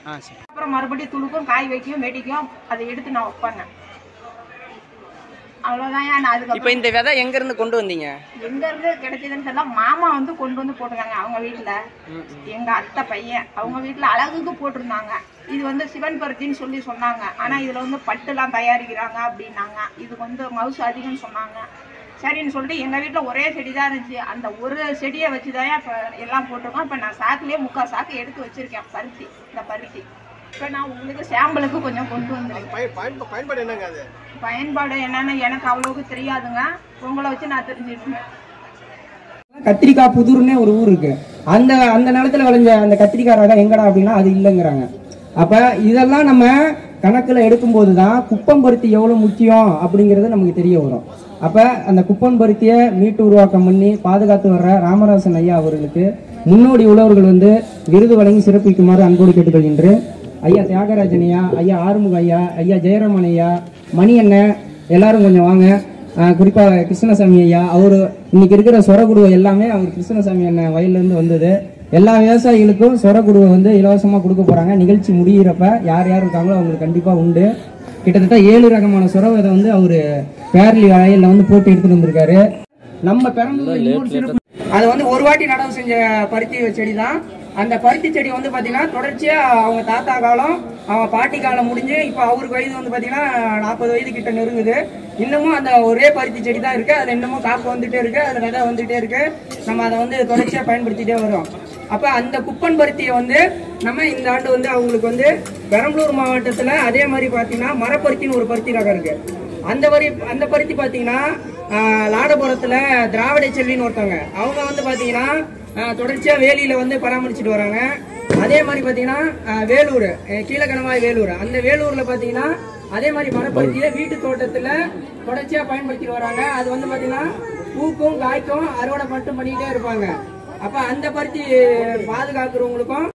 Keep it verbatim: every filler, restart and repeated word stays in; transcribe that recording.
அப்புறம் மறுபடியும் துளுக்கும் காய் வைக்கும் வெடிக்கும் அதை எடுத்து நான் வைப்பேங்க. அவ்வளோதான். நான் அதுக்கு இப்போ இந்த விதை எங்க இருந்து கொண்டு வந்தீங்க? எங்க இருந்து கிடைச்சதுன்னு தெரியல. மாமா வந்து கொண்டு வந்து போட்டுருக்காங்க அவங்க வீட்டுல. எங்க அத்தை பையன் அவங்க வீட்டுல அழகுக்கு போட்டிருந்தாங்க. இது வந்து சிவன் பருத்தின்னு சொல்லி சொன்னாங்க. ஆனா இதுல வந்து பட்டுலாம் தயாரிக்கிறாங்க அப்படின்னாங்க. இதுக்கு வந்து மவுசு அதிகம்னு சொன்னாங்க. சரின்னு சொல்லிட்டு எங்கள் வீட்டில் ஒரே செடி தான் இருந்துச்சு. அந்த ஒரு செடியை வச்சு தான் இப்போ எல்லாம் போட்டிருக்கோம். இப்போ நான் சாக்குலேயே முக்கால் சாக்கு எடுத்து வச்சுருக்கேன் பருத்தி. இந்த பருத்தி இப்போ நான் உங்களுக்கு சாம்பிளுக்கு கொஞ்சம் கொண்டு வந்துருக்கேன். பயன்பாடு என்னங்க? அது பயன்பாடு என்னன்னு எனக்கு அவ்வளோக்கு தெரியாதுங்க. உங்களை வச்சு நான் தெரிஞ்சுக்கிட்டேன். கத்திரிக்காய் புதூர்னே ஒரு ஊர் இருக்கு. அந்த அந்த நிலத்துல விளைஞ்ச அந்த கத்திரிக்காய் ரகம் எங்கடா அப்படின்னா அது இல்லைங்கிறாங்க. அப்ப இதெல்லாம் நம்ம கணக்குல எடுக்கும்போது தான் குப்பம் பருத்தி எவ்வளவு முக்கியம் அப்படிங்கிறது நமக்கு தெரிய வரும். அப்ப அந்த குப்பம் பருத்தியை மீட்டு உருவாக்கம் பண்ணி பாதுகாத்து வர்ற ராமராசன் ஐயா அவர்களுக்கு முன்னோடி உழவர்கள் வந்து விருது வழங்கி சிறப்பிக்குமாறு அன்போடு கேட்டுக்கொள்கின்றேன். ஐயா தியாகராஜன் ஐயா, ஐயா ஆறுமுக ஐயா, ஐயா ஜெயராமன் ஐயா, மணி அண்ணன் எல்லாரும் கொஞ்சம் வாங்க. குறிப்பா கிருஷ்ணசாமி ஐயா, அவரு இன்னைக்கு இருக்கிற சொரகுடுவை எல்லாமே அவர் கிருஷ்ணசாமி அண்ணன் வயல்ல இருந்து வந்தது. எல்லா விவசாயிகளுக்கும் சொரகுடுவை வந்து இலவசமா கொடுக்க போறாங்க. நிகழ்ச்சி முடிகிறப்ப யார் யார் இருக்காங்களோ அவங்களுக்கு கண்டிப்பா உண்டு. கிட்டத்தட்ட ஏழு ரகமான சொர விதை வந்து அவரு பேரலி வயல்ல வந்து போட்டு எடுத்துட்டு வந்திருக்காரு. நம்ம பெரம்பலூர் அது வந்து ஒரு வாட்டி நடவு செஞ்ச பருத்தி செடி தான். அந்த பருத்தி செடி வந்து பாத்தீங்கன்னா தொடர்ச்சியா அவங்க தாத்தா காலம் அவங்க பாட்டி காலம் முடிஞ்சு இப்ப அவருக்கு வயது வந்து பாத்தீங்கன்னா நாற்பது வயது கிட்ட நெருங்குது. இன்னமும் அந்த ஒரே பருத்தி செடி தான் இருக்கு. அதுல இன்னமும் காப்பு வந்துட்டே இருக்கு, அதுல விதை வந்துட்டே இருக்கு. நம்ம அதை வந்து தொடர்ச்சியா பயன்படுத்திட்டே வரோம். அப்ப அந்த குப்பன் பருத்தியை வந்து நம்ம இந்த ஆண்டு வந்து அவங்களுக்கு வந்து பெரம்பலூர் மாவட்டத்துல அதே மாதிரி பாத்தீங்கன்னா மரப்பருத்தின்னு ஒரு பருத்தி ரகம் இருக்கு. அந்த வரி அந்த பருத்தி பாத்தீங்கன்னா லாடபுரத்துல திராவிட செல்வின்னு ஒருத்தவங்க அவங்க வந்து பாத்தீங்கன்னா தொடர்ச்சியா வேலியில வந்து பராமரிச்சுட்டு வராங்க. அதே மாதிரி பாத்தீங்கன்னா வேலூர் கீழக்கணவாய் வேலூர் அந்த வேலூர்ல பாத்தீங்கன்னா அதே மாதிரி மரப்பருத்தியை வீட்டு தோட்டத்துல தொடர்ச்சியா பயன்படுத்திட்டு வராங்க. அது வந்து பாத்தீங்கன்னா பூக்கும் காய்க்கும் அறுவடை மட்டும் பண்ணிட்டே இருப்பாங்க. அப்ப அந்த பருத்தி பாதுகாக்கிறவங்களுக்கும்